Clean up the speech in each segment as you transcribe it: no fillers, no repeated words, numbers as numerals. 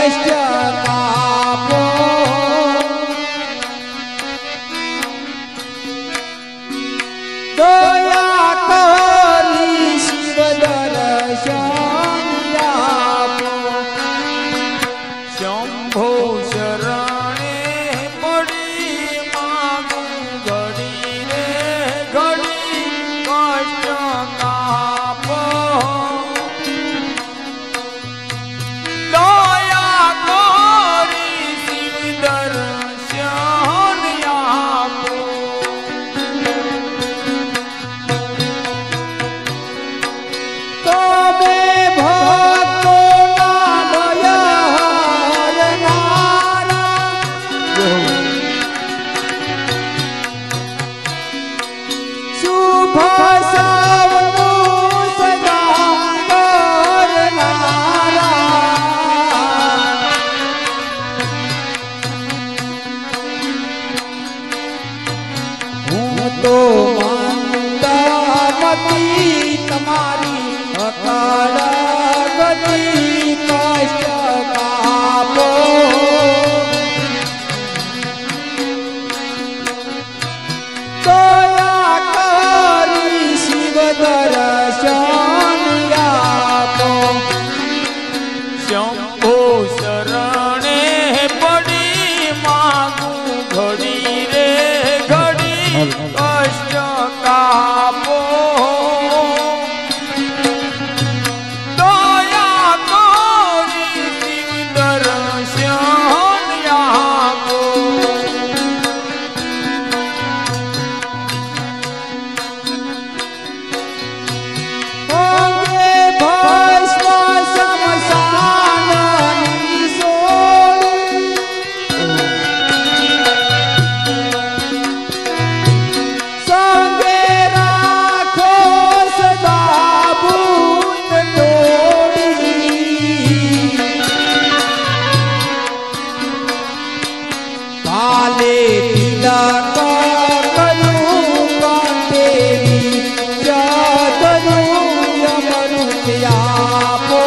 कष्ट तापो दया करी शिव दर्शन आपो शंभो शरणे पड़ी मागू घड़ी रे घड़ी कष्ट तापो दया करी शिव दर्शन आपो तबे भक्तो नामय हरनारा शुभ सवनु सदा करनारा हूँ तो मंदमती तमारी अकाल गति कष्ट तापो दया करी शिव दर्शन आपो शंभो शरणे पड़ी मागू घड़ी रे घड़ी कष्ट तापो दया करी शिव दर्शन आपो होंगे भस्म शमशान संगे राखो सदा भूत तोड़ी काले तिलक करूं देवी जगरू यमरुत आपो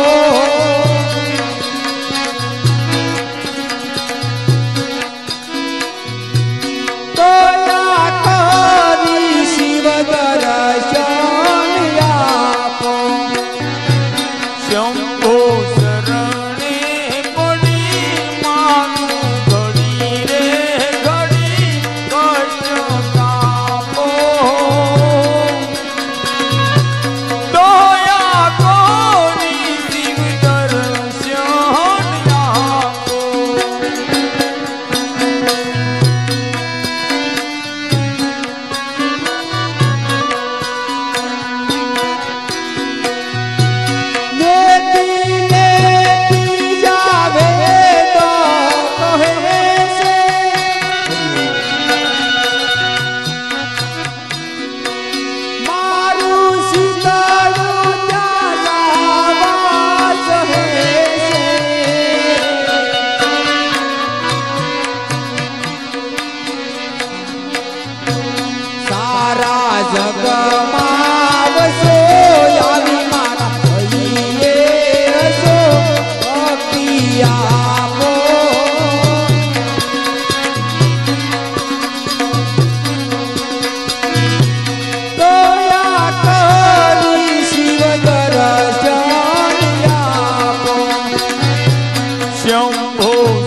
दया करी शिव दर्शन आपो शंभो शरणे पड़ी मागू घड़ी रे घड़ी कष्ट तापो दया करी शिव दर्शन आपो नेति नेति जावे तो कहे से मारू सीतारू जाला वास है से सारा जग मावसो यावी मारा भइए असो भक्ति आपो दया करी शिव दर्शन आपो शंभो